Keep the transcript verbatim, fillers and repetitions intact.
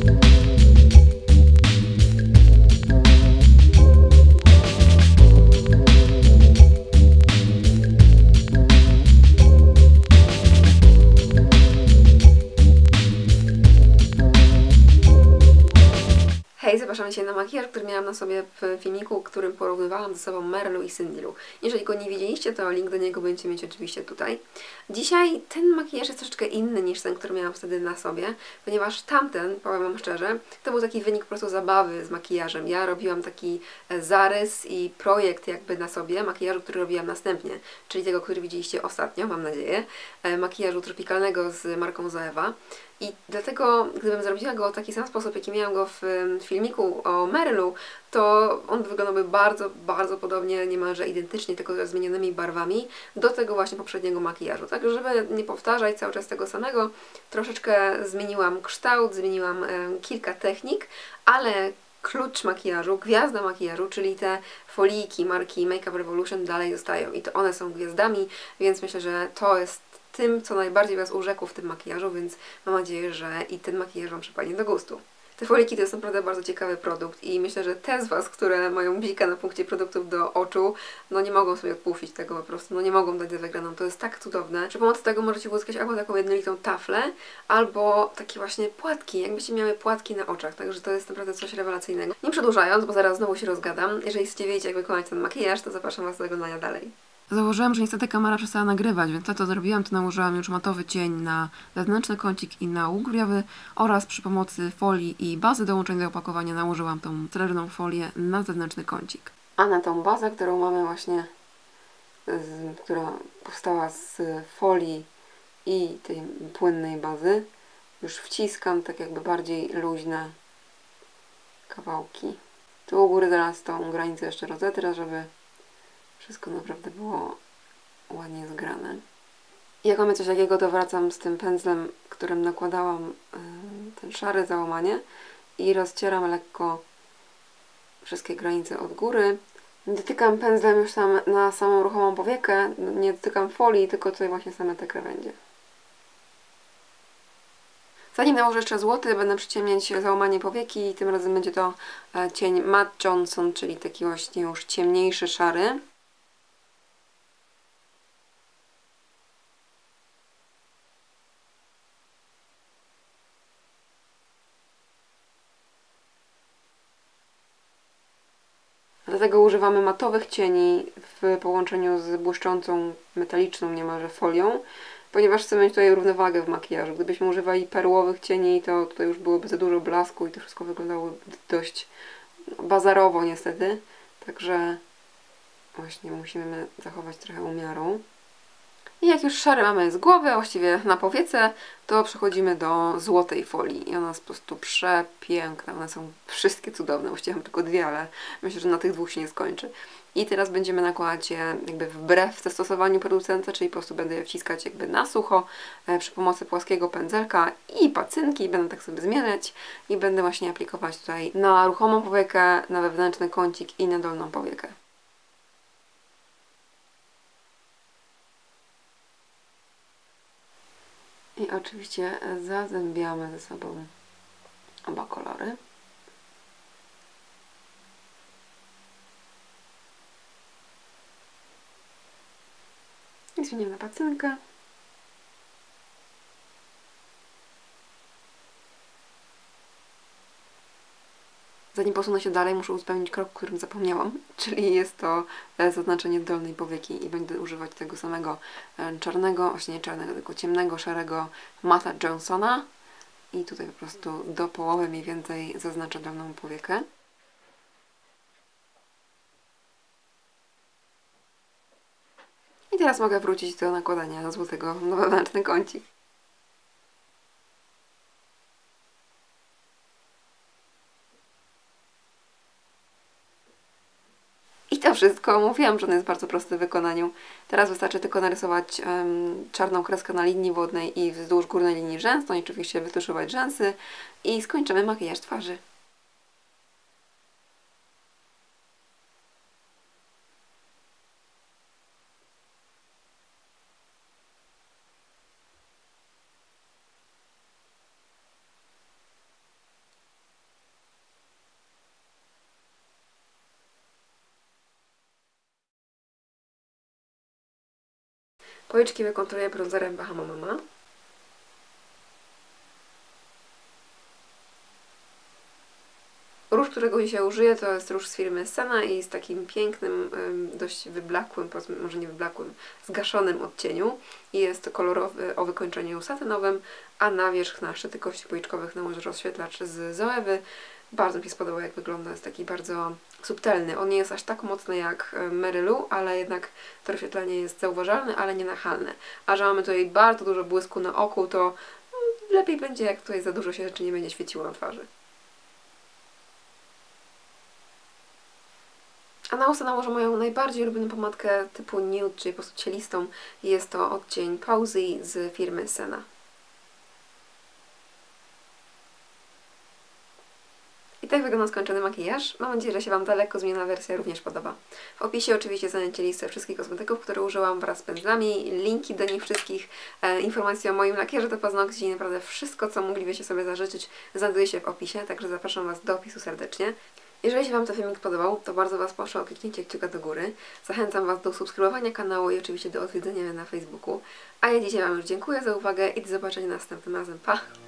Hej, zapraszam Cię na makijaż, który miałam na sobie w filmiku, w którym porównywałam ze sobą Merlu i Cindy Lou. Jeżeli go nie widzieliście, to link do niego będziecie mieć oczywiście tutaj. Dzisiaj ten makijaż jest troszeczkę inny niż ten, który miałam wtedy na sobie, ponieważ tamten, powiem Wam szczerze, to był taki wynik po prostu zabawy z makijażem. Ja robiłam taki zarys i projekt jakby na sobie makijażu, który robiłam następnie, czyli tego, który widzieliście ostatnio, mam nadzieję, makijażu tropikalnego z marką Zoeva. I dlatego, gdybym zrobiła go w taki sam sposób, jaki miałam go w filmiku o Merlu, to on wyglądałby bardzo, bardzo podobnie, niemalże identycznie, tylko ze zmienionymi barwami do tego właśnie poprzedniego makijażu. Tak, żeby nie powtarzać cały czas tego samego, troszeczkę zmieniłam kształt, zmieniłam e, kilka technik, ale klucz makijażu, gwiazda makijażu, czyli te folijki marki Make Up Revolution dalej zostają i to one są gwiazdami, więc myślę, że to jest tym, co najbardziej Was urzekło w tym makijażu, więc mam nadzieję, że i ten makijaż Wam przypadnie do gustu. Te foliki to jest naprawdę bardzo ciekawy produkt i myślę, że te z Was, które mają bzika na punkcie produktów do oczu, no nie mogą sobie odpuścić tego po prostu, no nie mogą dać za wygraną. To jest tak cudowne. Przy pomocy tego możecie uzyskać albo taką jednolitą taflę, albo takie właśnie płatki, jakbyście miały płatki na oczach, także to jest naprawdę coś rewelacyjnego. Nie przedłużając, bo zaraz znowu się rozgadam, jeżeli chcecie wiedzieć, jak wykonać ten makijaż, to zapraszam Was do oglądania dalej. Założyłam, że niestety kamera przestała nagrywać, więc to co zrobiłam, to nałożyłam już matowy cień na zewnętrzny kącik i na łuk brwiowy oraz przy pomocy folii i bazy dołączonej do opakowania nałożyłam tą srebrną folię na zewnętrzny kącik. A na tą bazę, którą mamy właśnie, z, która powstała z folii i tej płynnej bazy, już wciskam tak jakby bardziej luźne kawałki. Tu u góry zaraz tą granicę jeszcze rozetrę, żeby wszystko naprawdę było ładnie zgrane. I jak mamy coś takiego, to wracam z tym pędzlem, którym nakładałam yy, ten szary załamanie i rozcieram lekko wszystkie granice od góry. Dotykam pędzlem już tam na samą ruchomą powiekę, nie dotykam folii, tylko tutaj właśnie same te krawędzie. Zanim nałożę jeszcze złoty, będę przyciemniać załamanie powieki i tym razem będzie to cień Matt Johnson, czyli taki właśnie już ciemniejszy, szary. Dlatego używamy matowych cieni w połączeniu z błyszczącą, metaliczną niemalże folią, ponieważ chcemy mieć tutaj równowagę w makijażu. Gdybyśmy używali perłowych cieni, to tutaj już byłoby za dużo blasku i to wszystko wyglądało dość bazarowo niestety. Także właśnie musimy zachować trochę umiaru. I jak już szary mamy z głowy, a właściwie na powiece, to przechodzimy do złotej folii. I ona jest po prostu przepiękna. One są wszystkie cudowne. Właściwie mam tylko dwie, ale myślę, że na tych dwóch się nie skończy. I teraz będziemy nakładać je jakby wbrew zastosowaniu producenta, czyli po prostu będę je wciskać jakby na sucho e, przy pomocy płaskiego pędzelka i pacynki. Będę tak sobie zmierać i będę właśnie aplikować tutaj na ruchomą powiekę, na wewnętrzny kącik i na dolną powiekę. I oczywiście zazębiamy ze sobą oba kolory. I zmienimy na pacynkę. Zanim posunę się dalej, muszę uzupełnić krok, o którym zapomniałam, czyli jest to zaznaczenie dolnej powieki i będę używać tego samego czarnego, właśnie nie czarnego, tylko ciemnego, szarego Matta Johnsona i tutaj po prostu do połowy mniej więcej zaznaczę dolną powiekę. I teraz mogę wrócić do nakładania złotego na wewnętrzny kącik. I to wszystko. Mówiłam, że on jest bardzo prosty w wykonaniu. Teraz wystarczy tylko narysować um, czarną kreskę na linii wodnej i wzdłuż górnej linii rzęs, no i oczywiście wytuszować rzęsy i skończymy makijaż twarzy. Policzki wykonturuję bronzerem Bahama Mama. Róż, którego dzisiaj użyję, to jest róż z firmy Sena i z takim pięknym, dość wyblakłym, może nie wyblakłym, zgaszonym odcieniu. I jest to kolorowy o wykończeniu satynowym, a na wierzch, na szczyty kości policzkowych nałożę rozświetlacz z Zoewy. Bardzo mi się spodobał, jak wygląda, jest taki bardzo subtelny. On nie jest aż tak mocny jak Merylu, ale jednak to rozświetlenie jest zauważalne, ale nie nachalne. A że mamy tutaj bardzo dużo błysku na oku, to lepiej będzie, jak tutaj za dużo się rzeczy nie będzie świeciło na twarzy. A na usta nałożę moją najbardziej ulubioną pomadkę typu nude, czyli po prostu cielistą. Jest to odcień Pausy z firmy Sena. I tak wygląda skończony makijaż. Mam nadzieję, że się Wam ta lekko zmieniona wersja również podoba. W opisie oczywiście znajdziecie listę wszystkich kosmetyków, które użyłam wraz z pędzlami, linki do nich wszystkich, e, informacje o moim lakierze do paznokci i naprawdę wszystko, co moglibyście sobie zażyczyć, znajduje się w opisie, także zapraszam Was do opisu serdecznie. Jeżeli się Wam ten filmik podobał, to bardzo Was proszę o kliknięcie kciuka do góry. Zachęcam Was do subskrybowania kanału i oczywiście do odwiedzenia mnie na Facebooku. A ja dzisiaj Wam już dziękuję za uwagę i do zobaczenia następnym razem. Pa!